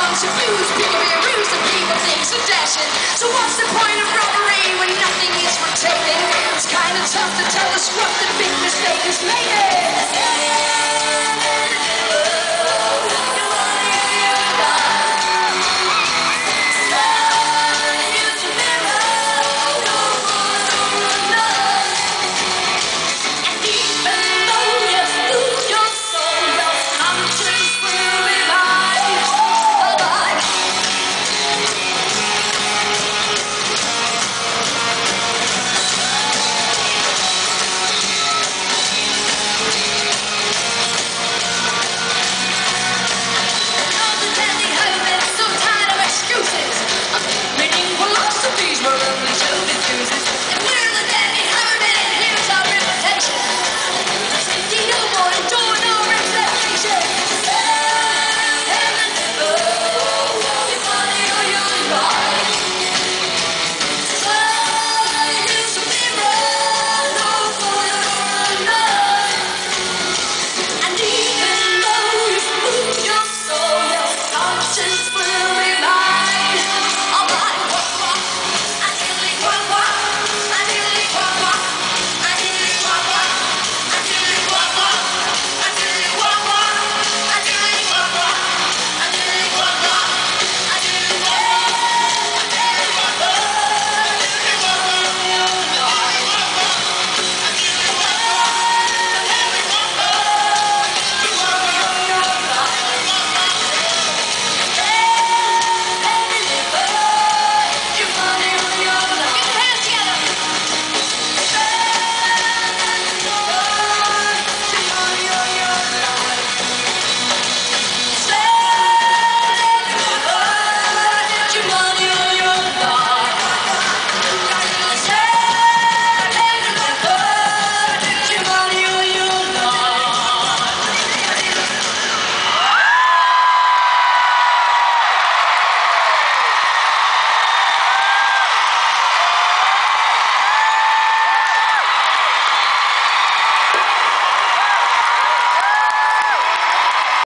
drugs, abuse, piggery, ruse, and people think so dashing. So what's the point of robbery when nothing is for taking? It's kinda tough to tell us what the big mistake is making.